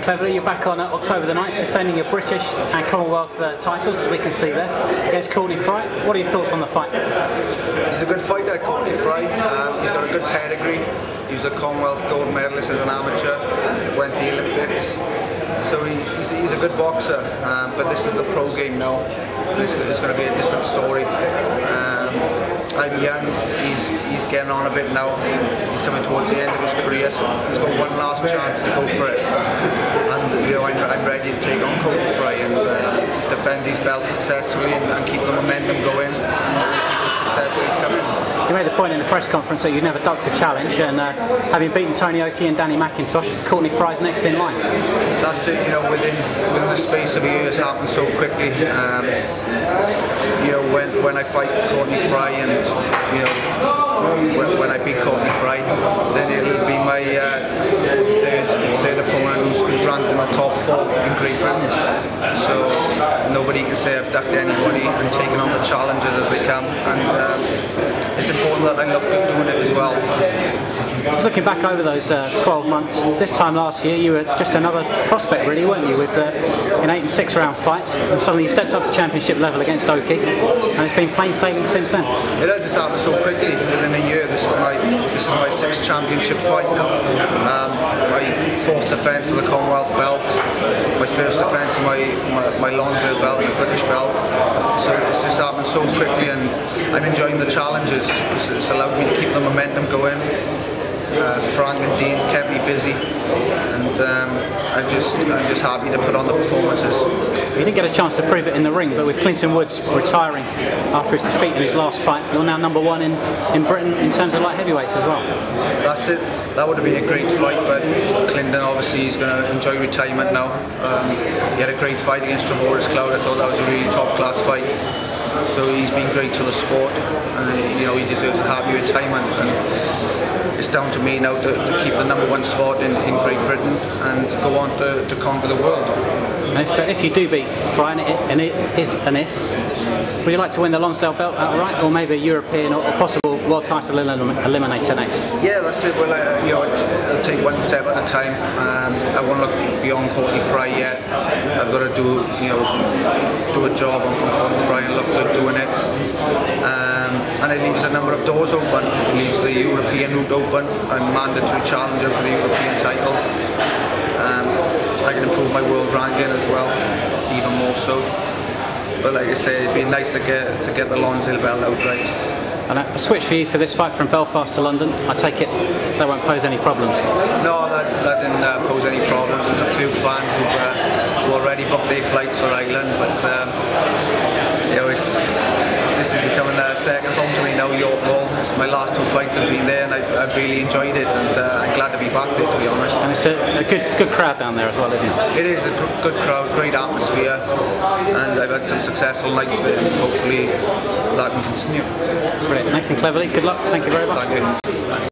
Cleverly, you're back on October the 9th, defending your British and Commonwealth titles, as we can see there, against Courtney Fry. What are your thoughts on the fight? He's a good fighter, Courtney Fry. He's got a good pedigree. He was a Commonwealth gold medalist as an amateur, went to the Olympics. So he's a good boxer, but this is the pro game now. It's going to be a different story. I'm young, he's getting on a bit now. He's coming towards the end of his career, so he's got one last chance to go for it. And you know, I'm ready to take on Courtney Fry and defend these belts successfully and keep the momentum going and keep the success rate coming. You made the point in the press conference that you never ducked a challenge, and having beaten Tony Oki and Danny McIntosh, Courtney Fry's next in line. That's it, you know, within the space of a year, it's happened so quickly. You know, when I fight Courtney Fry and, you know, when I beat Courtney Fry, then it'll be my third opponent who's ranked in the top 4 in Great Britain. So nobody can say I've ducked anybody and taken on the challenges as they come. And it's important that I look good doing it as well. Just looking back over those 12 months, this time last year you were just another prospect really, weren't you, with in 8 and 6 round fights, and suddenly you stepped up to championship level against Oki, and it's been plain sailing since then. It has, it's happened so quickly. Within a year, this is my 6th championship fight now. My 4th defence of the Commonwealth belt, my 1st defence of my Lonsdale belt, my British belt. So it's just happened so quickly, and I'm enjoying the challenges. It's allowed me to keep the momentum going. Frank and Dean kept me busy, and I'm just happy to put on the performances. You didn't get a chance to prove it in the ring, but with Clinton Woods retiring after his defeat in his last fight, you're now #1 in Britain in terms of light heavyweights as well. That's it. That would have been a great fight, but Clinton obviously is going to enjoy retirement now. He had a great fight against Tremoris Cloud. I thought that was a really top class fight. So he's been great to the sport, and you know, he deserves a happy retirement. And it's down to me now to keep the #1 spot in Great Britain and go on to conquer the world. And if you do beat Fry, and it is an if, would you like to win the Lonsdale belt outright, or maybe a European or possible world title eliminator next? Yeah, that's it. Well, you know, I'll take one step at a time. I won't look beyond Courtney Fry yet. I've got to do a job on Courtney Fry and look good doing it. And it leaves a number of doors open. It leaves the European route open. I'm mandatory challenger for the European title. I can improve my world ranking as well, even more so. But like I say, it'd be nice to get the Lonsdale belt outright. And a switch for you for this fight from Belfast to London, I take it that won't pose any problems? No, that didn't pose any problems. There's a few fans who've already booked their flights for Ireland, but you know, this is becoming a second home to me now, York Hall. My last 2 fights have been there, and I've really enjoyed it, and I'm glad to be back there, to be honest. And it's a good crowd down there as well, isn't it? It is a good crowd, great atmosphere, and I've had some successful nights there, and hopefully that can continue. Brilliant. Nathan Cleverly, good luck. Thank you very much. Thank you.